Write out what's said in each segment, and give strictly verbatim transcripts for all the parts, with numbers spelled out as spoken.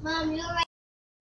Mom, you're right.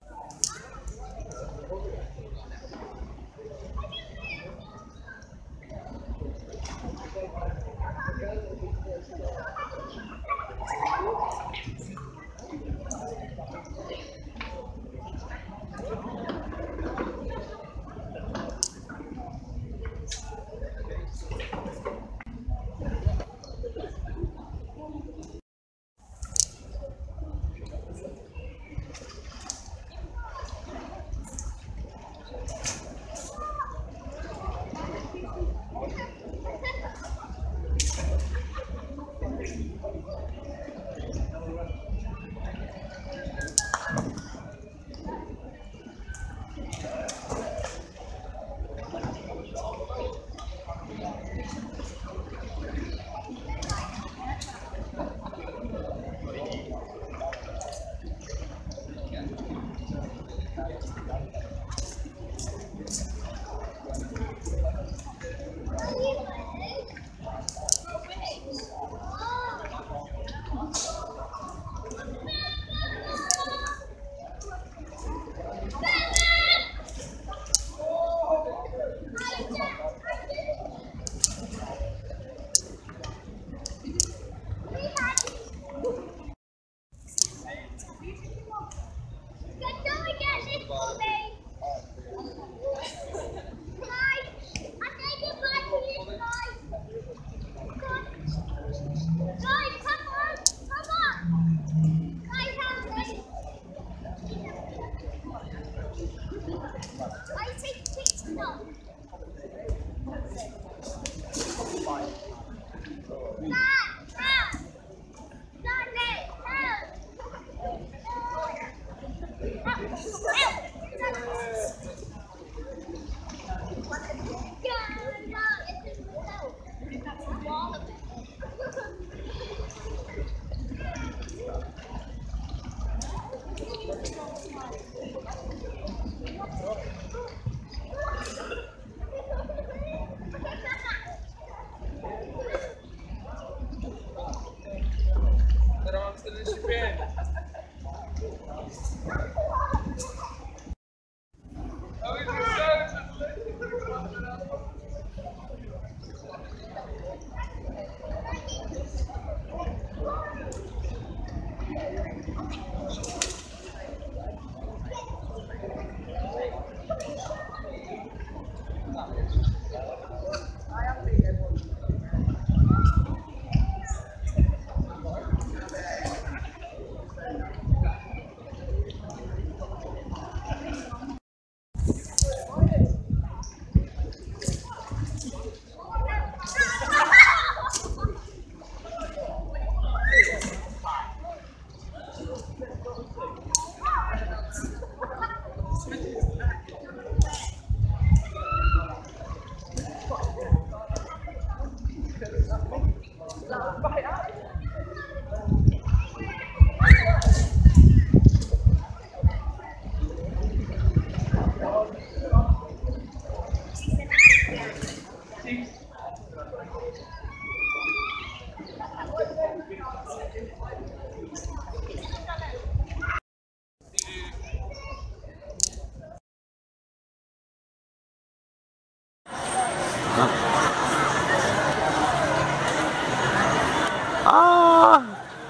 Ah!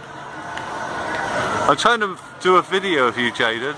I'm trying to do a video of you, Jaden.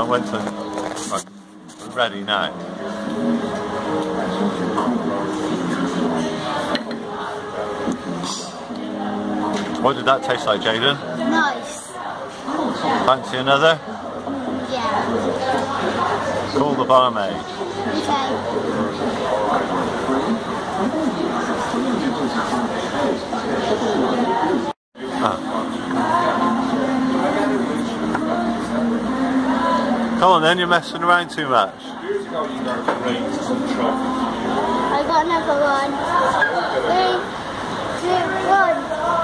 went to... Right, we're ready now. What did that taste like, Jaden? Nice. Fancy another? Yeah. Call the barmaid. Okay. Ah. Come on then, you're messing around too much. I got another one. Three, two, one.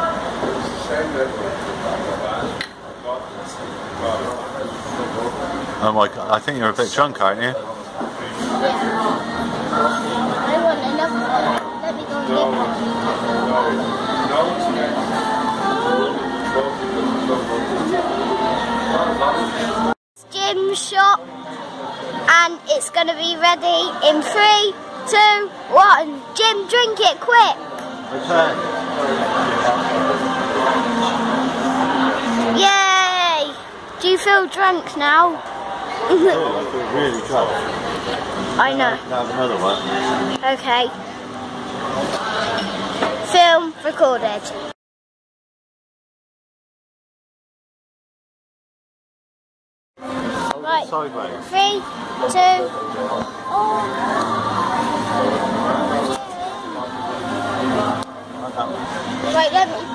Oh my god, I think you're a bit drunk, aren't you? Yeah. I want another one. Let me go and get one. Gym shop, and it's going to be ready in three, two, one. Jim, drink it quick. Okay. Yay! Do you feel drunk now? Oh, I feel really drunk. I know. Now have another one. Okay. Film recorded. Right. Sideways. Three, two. Oh. Right, let me